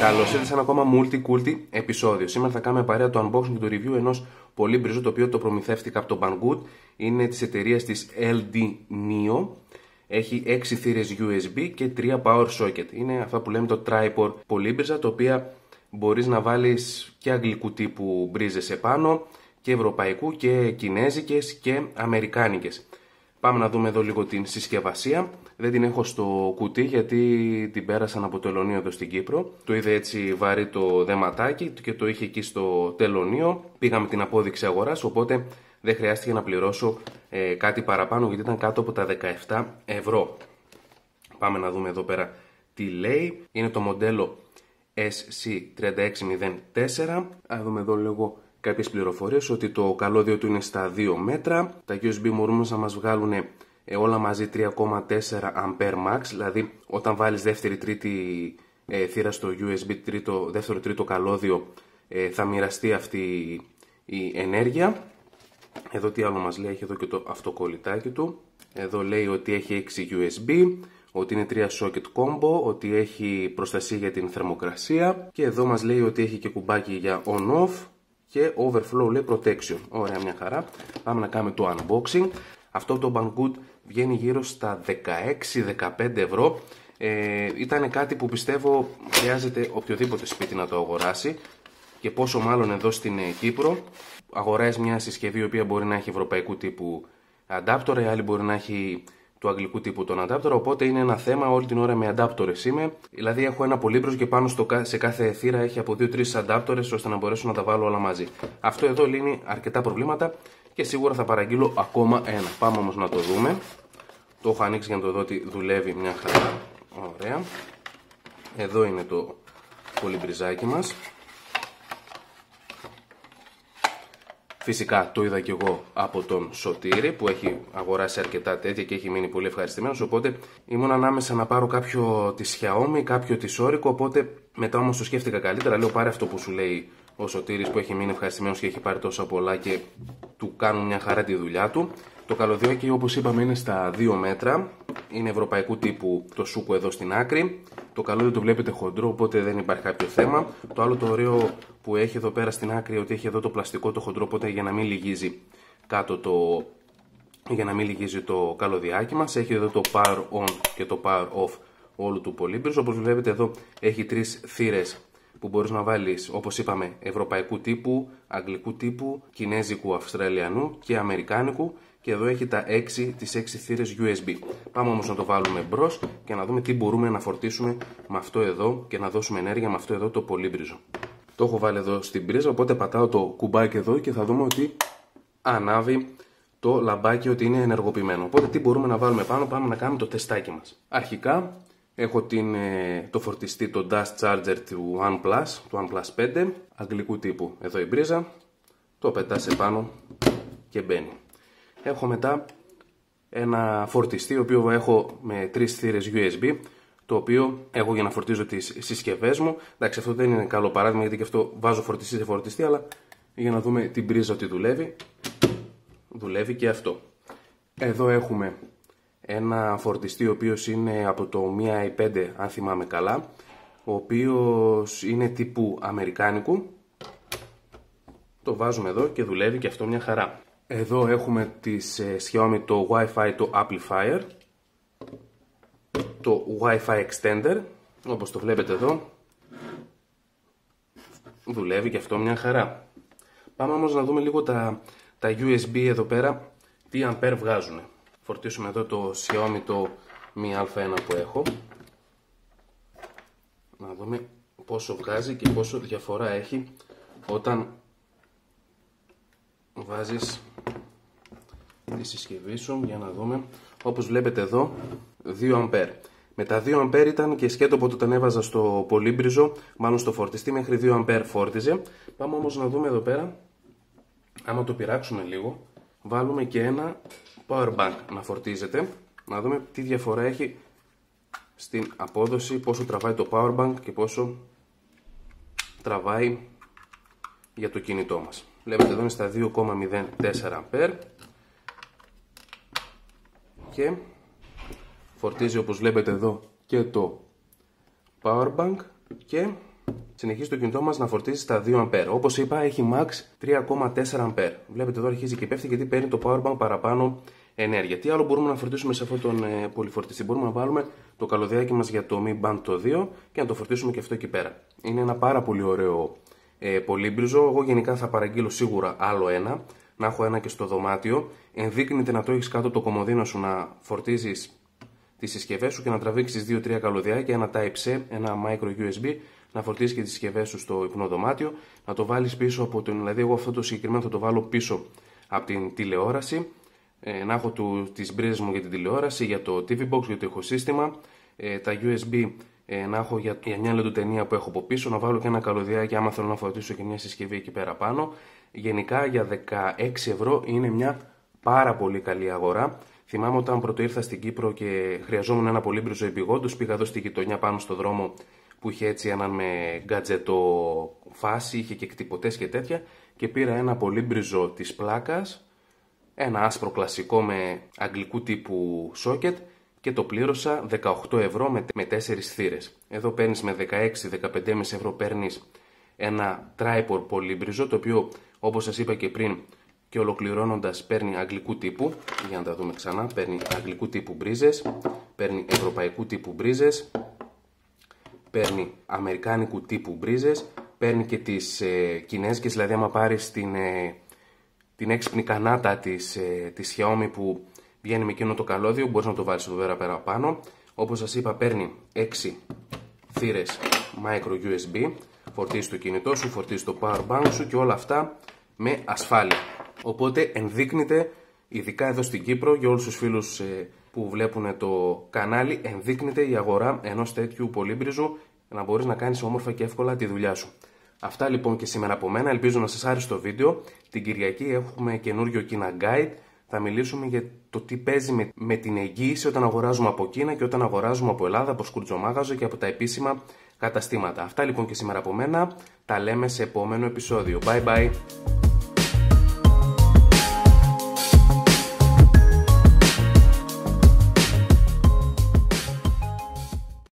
Καλώς ήρθατε σε ένα ακόμα multi-culti επεισόδιο. Σήμερα θα κάνουμε παρέα το unboxing και το review ενός πολύμπριζου, το οποίο το προμηθεύτηκα από το Banggood. Είναι της εταιρείας της LD Neo. Έχει 6 θύρες USB και 3 power socket. Είναι αυτά που λέμε το tripod πολύμπριζα, τα οποία μπορείς να βάλεις και αγγλικού τύπου μπρίζες επάνω, και ευρωπαϊκού και κινέζικες και αμερικάνικες. Πάμε να δούμε εδώ λίγο την συσκευασία. Δεν την έχω στο κουτί γιατί την πέρασαν από το τελωνείο εδώ στην Κύπρο. Το είδε έτσι βαρύ το δεματάκι και το είχε εκεί στο τελωνείο. Πήγαμε την απόδειξη αγοράς, οπότε δεν χρειάστηκε να πληρώσω κάτι παραπάνω γιατί ήταν κάτω από τα 17 ευρώ. Πάμε να δούμε εδώ πέρα τι λέει. Είναι το μοντέλο SC3604. Να δούμε εδώ λίγο κάποιες πληροφορίες, ότι το καλώδιο του είναι στα 2 μέτρα. Τα USB μπορούν να μας βγάλουν όλα μαζί 3,4 A max, δηλαδή όταν βάλεις δεύτερη-τρίτη θύρα στο USB, δεύτερο-τρίτο καλώδιο, θα μοιραστεί αυτή η ενέργεια. Εδώ τι άλλο μας λέει, έχει εδώ και το αυτοκολλητάκι του. Εδώ λέει ότι έχει 6 USB, ότι είναι 3 socket combo, ότι έχει προστασία για την θερμοκρασία και εδώ μας λέει ότι έχει και κουμπάκι για on-off και overflow λέει protection. Ωραία, μια χαρά. Πάμε να κάνουμε το unboxing. Αυτό το Banggood βγαίνει γύρω στα 16-15 ευρώ. Ήταν κάτι που πιστεύω χρειάζεται οποιοδήποτε σπίτι να το αγοράσει, και πόσο μάλλον εδώ στην Κύπρο. Αγοράζει μια συσκευή η οποία μπορεί να έχει ευρωπαϊκού τύπου adapter, η άλλη μπορεί να έχει του αγγλικού τύπου τον adapter, οπότε είναι ένα θέμα, όλη την ώρα με adapters είμαι. Δηλαδή έχω ένα πολύμπριζο και πάνω σε κάθε θύρα έχει από 2-3 adapters ώστε να μπορέσω να τα βάλω όλα μαζί. Αυτό εδώ λύνει αρκετά προβλήματα και σίγουρα θα παραγγείλω ακόμα ένα. Πάμε όμως να το δούμε. Το έχω ανοίξει για να το δω ότι δουλεύει μια χαρά. Ωραία. Εδώ είναι το πολυμπριζάκι μας. Φυσικά το είδα και εγώ από τον Σωτήρη που έχει αγοράσει αρκετά τέτοια και έχει μείνει πολύ ευχαριστημένος, οπότε ήμουν ανάμεσα να πάρω κάποιο της Xiaomi, κάποιο της Orico, οπότε μετά όμως το σκέφτηκα καλύτερα, λέω πάρε αυτό που σου λέει ο Σωτήρης που έχει μείνει ευχαριστημένος και έχει πάρει τόσα πολλά και του κάνουν μια χαρά τη δουλειά του. Το καλωδιάκι, όπως είπαμε, είναι στα 2 μέτρα, είναι ευρωπαϊκού τύπου το σούκο εδώ στην άκρη. Το καλώδιο το βλέπετε χοντρό, οπότε δεν υπάρχει κάποιο θέμα. Το άλλο το ωραίο που έχει εδώ πέρα στην άκρη, ότι έχει εδώ το πλαστικό το χοντρό, οπότε για να μην λυγίζει κάτω το καλωδιάκι μας. Έχει εδώ το power on και το power off όλου του πολύμπριζου. Όπως βλέπετε εδώ έχει 3 θύρες που μπορείς να βάλεις, όπως είπαμε, ευρωπαϊκού τύπου, αγγλικού τύπου, κινέζικου, αυστραλιανού και αμερικάνικου. Και εδώ έχει τις 6 θύρες USB. Πάμε όμως να το βάλουμε μπρος και να δούμε τι μπορούμε να φορτίσουμε με αυτό εδώ και να δώσουμε ενέργεια με αυτό εδώ το πολύμπριζο. Το έχω βάλει εδώ στην πρίζα, οπότε πατάω το κουμπάκι εδώ και θα δούμε ότι ανάβει το λαμπάκι, ότι είναι ενεργοποιημένο. Οπότε τι μπορούμε να βάλουμε πάνω, πάμε να κάνουμε το τεστάκι μας. Αρχικά έχω το φορτιστή, το Dash Charger του OnePlus, του OnePlus 5, αγγλικού τύπου. Εδώ η πρίζα, το πετάς επάνω και μπαίνει. Έχω μετά ένα φορτιστή, το οποίο έχω με 3 θύρες USB, το οποίο έχω για να φορτίζω τις συσκευές μου. Εντάξει, αυτό δεν είναι καλό παράδειγμα γιατί και αυτό βάζω φορτιστή σε φορτιστή, αλλά για να δούμε την πρίζα ότι δουλεύει. Δουλεύει και αυτό. Εδώ έχουμε ένα φορτιστή ο οποίος είναι από το Mi i5, αν θυμάμαι καλά, ο οποίος είναι τύπου αμερικάνικου. Το βάζουμε εδώ και δουλεύει και αυτό μια χαρά. Εδώ έχουμε της Xiaomi το Wi-Fi, το Amplifier, το Wi-Fi Extender, όπως το βλέπετε εδώ. Δουλεύει και αυτό μια χαρά. Πάμε όμως να δούμε λίγο τα USB εδώ πέρα, τι ampere βγάζουν. Φορτίσουμε εδώ το Xiaomi το Mi A1 που έχω. Να δούμε πόσο βγάζει και πόσο διαφορά έχει όταν βάζεις τη συσκευή σου, για να δούμε. Όπως βλέπετε εδώ 2 A. Με τα 2 A ήταν και σκέτο, οπότε όταν έβαζα στο πολύμπριζο, μάλλον στο φορτιστή, μέχρι 2 A φόρτιζε. Πάμε όμως να δούμε εδώ πέρα, άμα το πειράξουμε λίγο, βάλουμε και ένα power bank να φορτίζεται, να δούμε τι διαφορά έχει στην απόδοση, πόσο τραβάει το power bank και πόσο τραβάει για το κινητό μας. Βλέπετε εδώ είναι στα 2,04 A και φορτίζει, όπως βλέπετε εδώ, και το power bank και συνεχίζει το κινητό μας να φορτίζει στα 2 A. Όπως είπα, έχει max 3,4 A. Βλέπετε εδώ αρχίζει και πέφτει γιατί παίρνει το powerbank παραπάνω ενέργεια. Τι άλλο μπορούμε να φορτίσουμε σε αυτόν τον πολυφορτιστή? Μπορούμε να βάλουμε το καλωδιάκι μας για το Mi Band το 2 και να το φορτίσουμε και αυτό εκεί πέρα. Είναι ένα πάρα πολύ ωραίο πολύμπριζο. Εγώ γενικά θα παραγγείλω σίγουρα άλλο ένα, να έχω ένα και στο δωμάτιο. Ενδείκνυται να το έχεις κάτω από το κομμωδίνο σου, να φορτίζεις τις συσκευές σου και να τραβήξεις 2-3 καλωδιάκια, ένα Type-C, ένα micro USB, να φορτίσεις και τις συσκευές σου στο υπνοδωμάτιο, να το βάλεις πίσω από τον. Δηλαδή, εγώ αυτό το συγκεκριμένο θα το βάλω πίσω από την τηλεόραση, να έχω τις μπρίζες μου για την τηλεόραση, για το TV Box, για το ηχοσύστημα, τα USB να έχω για μια λεντοτενία που έχω από πίσω, να βάλω και ένα καλωδιάκι άμα θέλω να φορτίσω και μια συσκευή εκεί πέρα πάνω. Γενικά για 16 ευρώ είναι μια πάρα πολύ καλή αγορά. Θυμάμαι όταν πρώτο ήρθα στην Κύπρο και χρειαζόμουν ένα πολύμπριζο επειγόντως, πήγα εδώ στη γειτονιά πάνω στο δρόμο που είχε έτσι έναν με γκατζετο φάση, είχε και κτυπωτές και τέτοια, και πήρα ένα πολύμπριζο της πλάκας, ένα άσπρο κλασικό με αγγλικού τύπου socket, και το πλήρωσα 18 ευρώ με 4 θύρες. Εδώ παίρνεις με 16-15,5 ευρώ παίρνεις ένα tripod πολύμπριζο, το οποίο όπως σας είπα και πριν και ολοκληρώνοντας παίρνει αγγλικού τύπου, για να τα δούμε ξανά, παίρνει αγγλικού τύπου μπρίζες, παίρνει ευρωπαϊκού τύπου μπρίζες, παίρνει αμερικάνικου τύπου μπρίζες, παίρνει και τις κινέζικες, δηλαδή άμα πάρεις την έξυπνη κανάτα της Xiaomi που βγαίνει με εκείνο το καλώδιο, μπορείς να το βάλεις εδώ πέρα πάνω. Όπως σας είπα, παίρνει 6 θύρες micro USB, φορτίζει το κινητό σου, φορτίζει το power bank σου και όλα αυτά με ασφάλεια. Οπότε ενδείκνυται, ειδικά εδώ στην Κύπρο, για όλους τους φίλους που βλέπουν το κανάλι, ενδείκνυται η αγορά ενός τέτοιου πολύμπριζου να μπορείς να κάνεις όμορφα και εύκολα τη δουλειά σου. Αυτά λοιπόν και σήμερα από μένα. Ελπίζω να σας άρεσε το βίντεο. Την Κυριακή έχουμε καινούριο Kina Guide. Θα μιλήσουμε για το τι παίζει με την εγγύηση όταν αγοράζουμε από Κίνα και όταν αγοράζουμε από Ελλάδα, από σκουρτζομάγαζο και από τα επίσημα καταστήματα. Αυτά λοιπόν και σήμερα από μένα. Τα λέμε σε επόμενο επεισόδιο. Bye bye!